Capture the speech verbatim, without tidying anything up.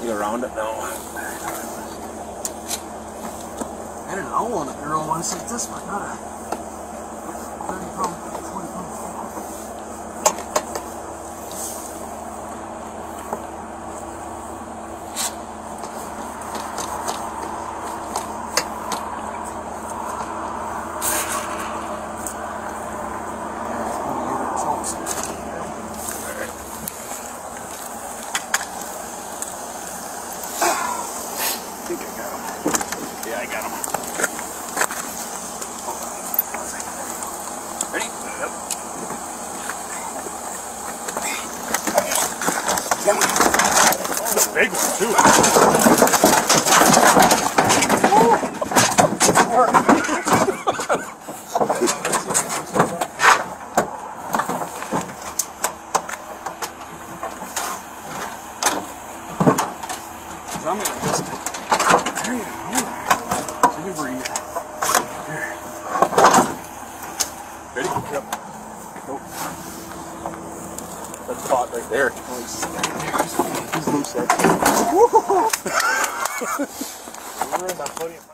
You go around it now. I don't know, on a girl once like this one, not a thirty pound, forty pound. I think I got him. Yeah, I got him. Hold on. One second. Ready? Yep. That's a big one, too. I'm gonna just there you go. So you can breathe. There. Ready? Yep. Nope. That's caught right there. Oh, he's, he's loose there. Woo! We're in that podium.